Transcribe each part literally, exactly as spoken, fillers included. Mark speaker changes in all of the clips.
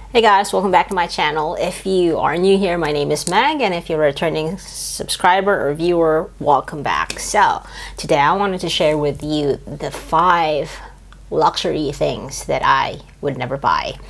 Speaker 1: Hey guys, welcome back to my channel. If you are new here, my name is Meg, and if you're a returning subscriber or viewer, welcome back. So today I wanted to share with you the five luxury things that I would never buy.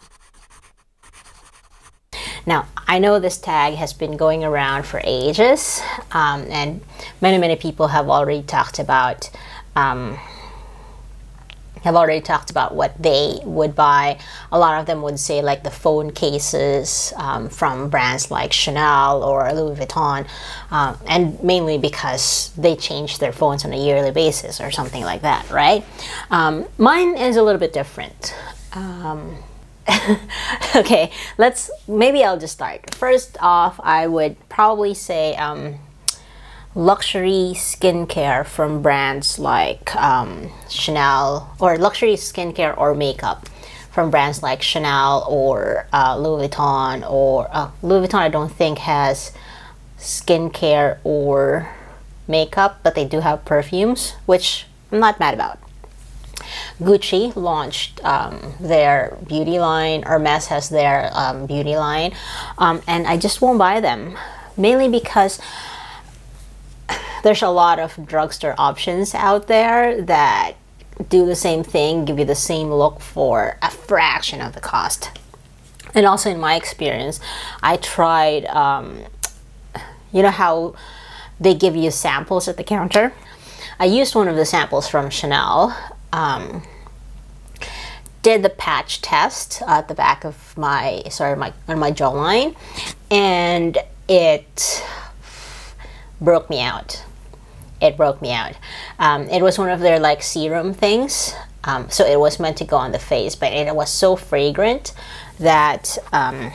Speaker 1: Now, I know this tag has been going around for ages, um, and many, many people have already talked about um, have already talked about what they would buy. A lot of them would say like the phone cases um, from brands like Chanel or Louis Vuitton, um, and mainly because they change their phones on a yearly basis or something like that, right? Um, mine is a little bit different. Um, okay, let's, maybe I'll just start. First off, I would probably say um, luxury skincare from brands like um, Chanel, or luxury skincare or makeup from brands like Chanel or uh, Louis Vuitton, or uh, Louis Vuitton I don't think has skincare or makeup, but they do have perfumes, which I'm not mad about. Gucci launched um, their beauty line, Hermes has their um, beauty line, um, and I just won't buy them, mainly because there's a lot of drugstore options out there that do the same thing, give you the same look for a fraction of the cost. And also in my experience, I tried, um, you know how they give you samples at the counter? I used one of the samples from Chanel, um, did the patch test at the back of my, sorry, my, on my jawline, and it broke me out. It broke me out. Um, it was one of their like serum things, um, so it was meant to go on the face, but it was so fragrant that um,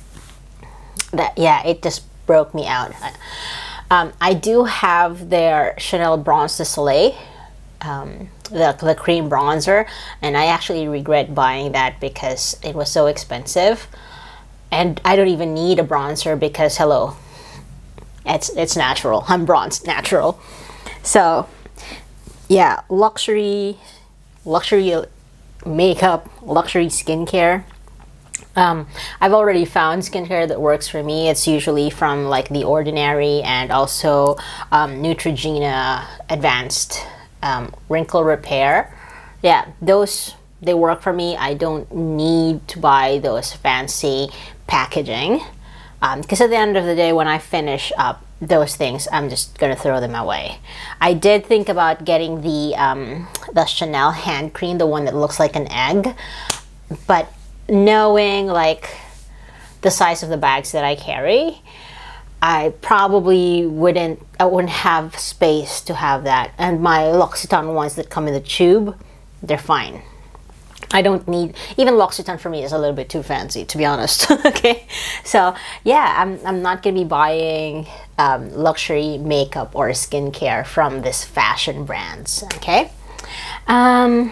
Speaker 1: that yeah, it just broke me out. Um, I do have their Chanel Bronze de Soleil, um, the, the cream bronzer, and I actually regret buying that because it was so expensive, and I don't even need a bronzer because hello, it's it's natural. I'm bronzed natural. So yeah, luxury luxury makeup, luxury skincare. Um, I've already found skincare that works for me. It's usually from like The Ordinary and also um, Neutrogena Advanced um, Wrinkle Repair. Yeah, those, they work for me. I don't need to buy those fancy packaging because um, at the end of the day, when I finish up those things, I'm just gonna throw them away. I did think about getting the um, the Chanel hand cream, the one that looks like an egg, but knowing like the size of the bags that I carry, I probably wouldn't I wouldn't have space to have that. And my L'Occitane ones that come in the tube, they're fine. I don't need, even L'Occitane for me is a little bit too fancy, to be honest. Okay, so yeah, I'm, I'm not gonna be buying um, luxury makeup or skincare from this fashion brands. Okay, um,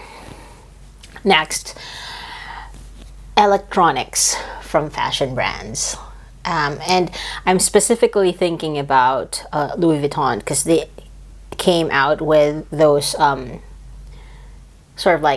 Speaker 1: next, electronics from fashion brands, um, and I'm specifically thinking about uh, Louis Vuitton because they came out with those um, sort of like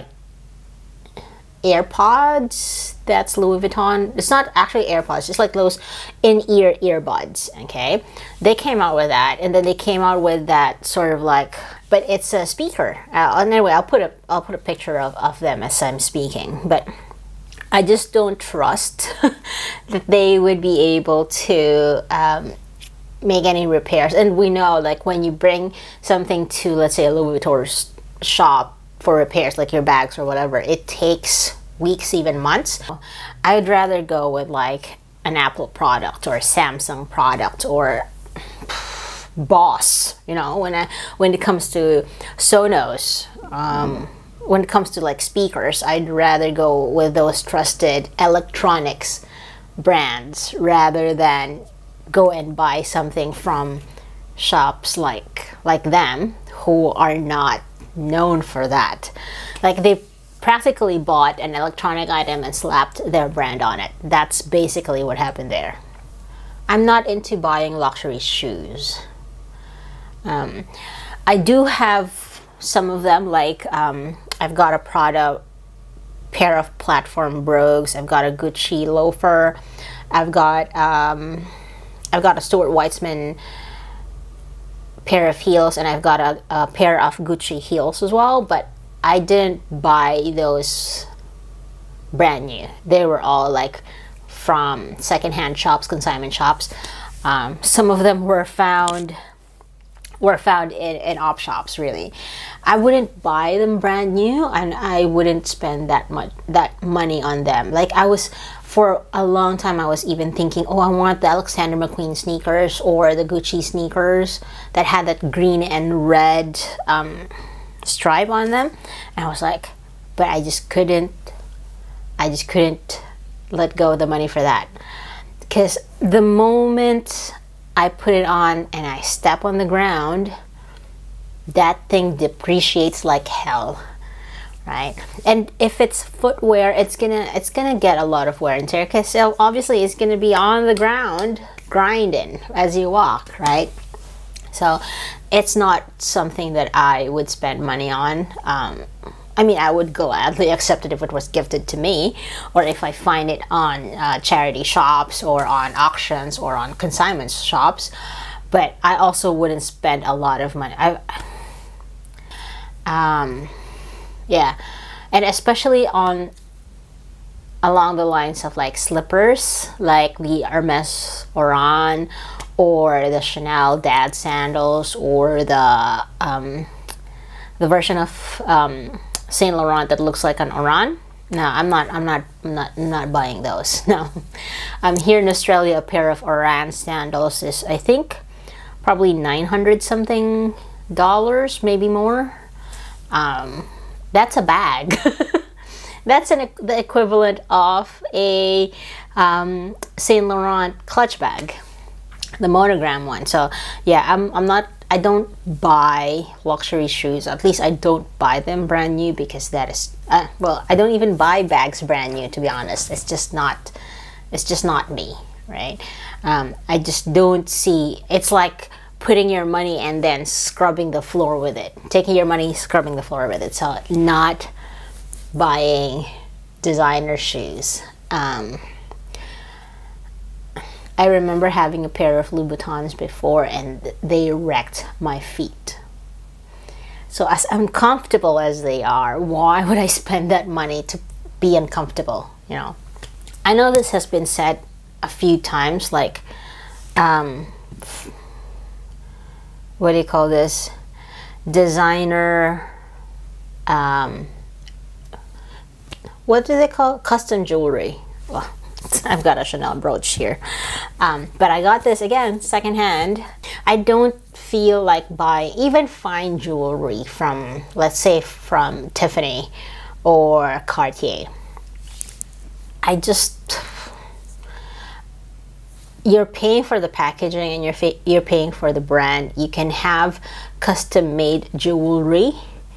Speaker 1: AirPods. That's Louis Vuitton. It's not actually AirPods, it's like those in-ear earbuds. Okay, they came out with that, and then they came out with that sort of like, but it's a speaker. Uh, anyway, I'll put a I'll put a picture of, of them as I'm speaking, but I just don't trust that they would be able to um, make any repairs. And we know, like, when you bring something to, let's say, a Louis Vuitton shop for repairs, like your bags or whatever, it takes weeks, even months. I'd rather go with like an Apple product or a Samsung product or Boss, you know, when I when it comes to Sonos, um, when it comes to like speakers, I'd rather go with those trusted electronics brands rather than go and buy something from shops like like them who are not known for that. Like, they practically bought an electronic item and slapped their brand on it. That's basically what happened there. I'm not into buying luxury shoes. Um, I do have some of them, like um, I've got a Prada pair of platform brogues. I've got a Gucci loafer. I've got um, I've got a Stuart Weitzman pair of heels, and I've got a, a pair of Gucci heels as well. But I didn't buy those brand new. They were all like from secondhand shops, consignment shops. Um, some of them were found were found in, in op shops. Really, I wouldn't buy them brand new, and I wouldn't spend that much that money on them. Like I was, for a long time, I was even thinking, oh, I want the Alexander McQueen sneakers or the Gucci sneakers that had that green and red um, stripe on them. And I was like, but I just couldn't. I just couldn't let go of the money for that, because the moment I put it on and I step on the ground, that thing depreciates like hell, right? And if it's footwear, it's gonna it's gonna get a lot of wear and tear, because obviously it's gonna be on the ground grinding as you walk, right? So it's not something that I would spend money on. Um, I mean, I would gladly accept it if it was gifted to me, or if I find it on uh, charity shops or on auctions or on consignment shops. But I also wouldn't spend a lot of money. I, um, yeah, and especially on along the lines of like slippers, like the Hermes Oran or the Chanel Dad sandals, or the um, the version of um, Saint Laurent that looks like an Oran. No, I'm not. I'm not. I'm not. I'm not buying those. No. Um, here in Australia, a pair of Oran sandals is, I think, probably nine hundred something dollars, maybe more. Um, that's a bag. That's an the equivalent of a um, Saint Laurent clutch bag, the monogram one. So yeah, I'm. I'm not. I don't buy luxury shoes. At least I don't buy them brand new, because that is uh, well, I don't even buy bags brand new, to be honest. It's just not it's just not me, right? um, I just don't see. It's like putting your money and then scrubbing the floor with it, taking your money, scrubbing the floor with it. So not buying designer shoes. um, I remember having a pair of Louboutins before, and they wrecked my feet. So as uncomfortable as they are, why would I spend that money to be uncomfortable? You know, I know this has been said a few times, like, um, what do you call this? Designer, um, what do they call it? Custom jewelry. Well, I've got a Chanel brooch here, um, but I got this again secondhand. I don't feel like buying even fine jewelry from, let's say, from Tiffany or Cartier. I just, you're paying for the packaging, and you're you're paying for the brand. You can have custom-made jewelry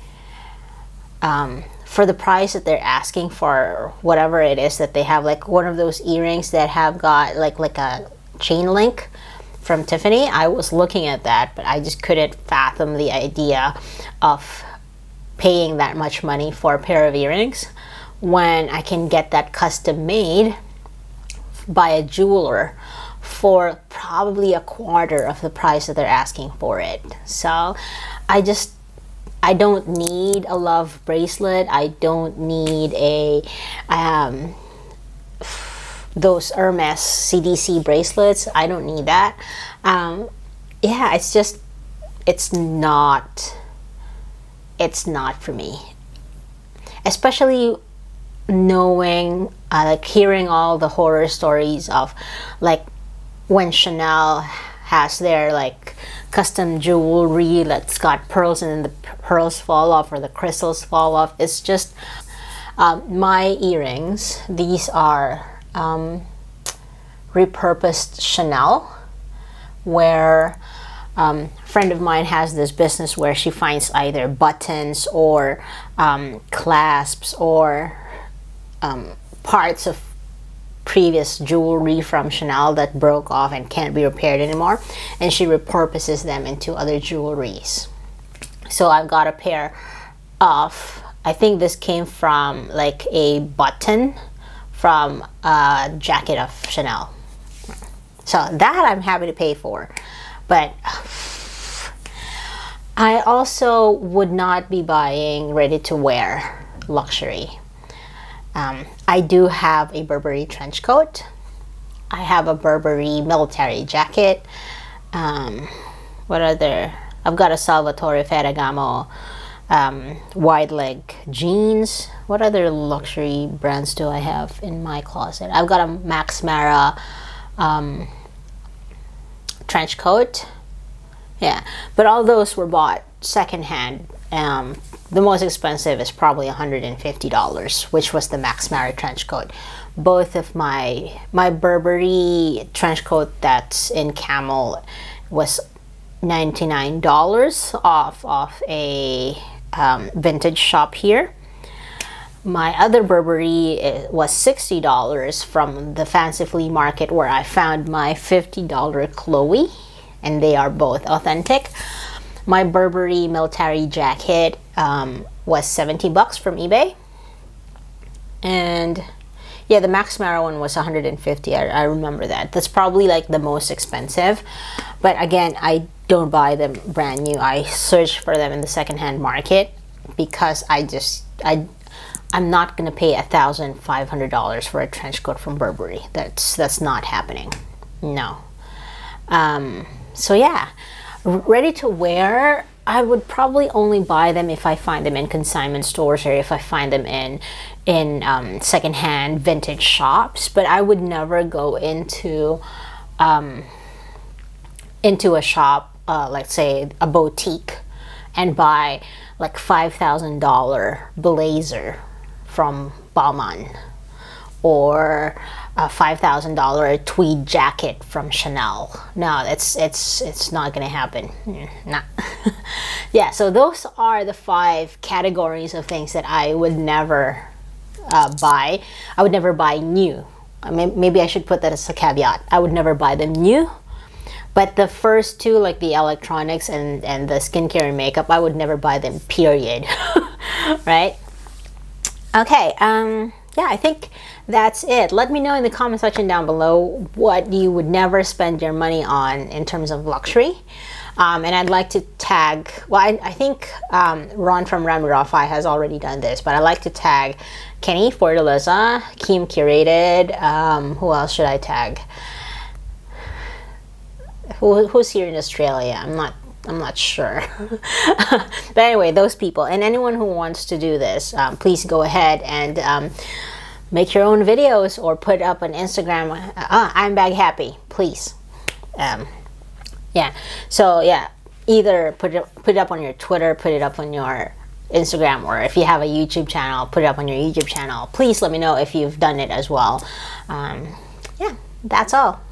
Speaker 1: Um, for the price that they're asking for whatever it is that they have. Like one of those earrings that have got like like a chain link from Tiffany. I was looking at that, but I just couldn't fathom the idea of paying that much money for a pair of earrings when I can get that custom made by a jeweler for probably a quarter of the price that they're asking for it. So I just I don't need a love bracelet. I don't need a um, those Hermes C D C bracelets. I don't need that. Um, yeah, it's just it's not it's not for me. Especially knowing, uh, like hearing all the horror stories of like when Chanel has their like custom jewelry that's got pearls and then the pearls fall off or the crystals fall off. It's just um, my earrings. These are um, repurposed Chanel, where um, a friend of mine has this business where she finds either buttons or um, clasps or um, parts of previous jewelry from Chanel that broke off and can't be repaired anymore, and she repurposes them into other jewelries. So I've got a pair of, I think this came from like a button from a jacket of Chanel. So that I'm happy to pay for. But I also would not be buying ready-to-wear luxury. Um, I do have a Burberry trench coat. I have a Burberry military jacket. Um, what other? I've got a Salvatore Ferragamo um, wide leg jeans. What other luxury brands do I have in my closet? I've got a Max Mara um, trench coat. Yeah, but all those were bought secondhand. Um, the most expensive is probably one hundred fifty dollars, which was the Max Mara trench coat. Both of my my Burberry trench coat that's in camel was ninety-nine dollars off of a um, vintage shop here. My other Burberry was sixty dollars from the Fancy Flea Market, where I found my fifty dollar Chloe, and they are both authentic. My Burberry military jacket um, was seventy bucks from eBay. And yeah, the Max Mara one was one hundred fifty. I, I remember that. That's probably like the most expensive. But again, I don't buy them brand new. I search for them in the secondhand market because I just, I, I'm not gonna pay a thousand five hundred dollars for a trench coat from Burberry. That's that's not happening. No. Um, so yeah. Ready to wear, I would probably only buy them if I find them in consignment stores or if I find them in in um, secondhand vintage shops. But I would never go into um, into a shop, uh, like say a boutique, and buy like five thousand dollar blazer from Balmain or a five thousand dollar tweed jacket from Chanel. No, it's it's it's not gonna happen. Nah. Yeah, so those are the five categories of things that I would never uh, buy. I would never buy new. I mean, maybe I should put that as a caveat. I would never buy them new. But the first two, like the electronics and, and the skincare and makeup, I would never buy them, period. Right? Okay, um, yeah, I think that's it. Let me know in the comment section down below what you would never spend your money on in terms of luxury. Um, and I'd like to tag, well, I, I think um, Ron from Rami has already done this, but I'd like to tag Kenny Fortaleza, Kim Curated, um, who else should I tag? Who, who's here in Australia? I'm not I'm not sure. But anyway, those people and anyone who wants to do this, um, please go ahead and um, make your own videos or put up on Instagram. Uh, I'm bag happy, please. Um, yeah. So yeah, either put it put it up on your Twitter, put it up on your Instagram, or if you have a YouTube channel, put it up on your YouTube channel. Please let me know if you've done it as well. Um, yeah, that's all.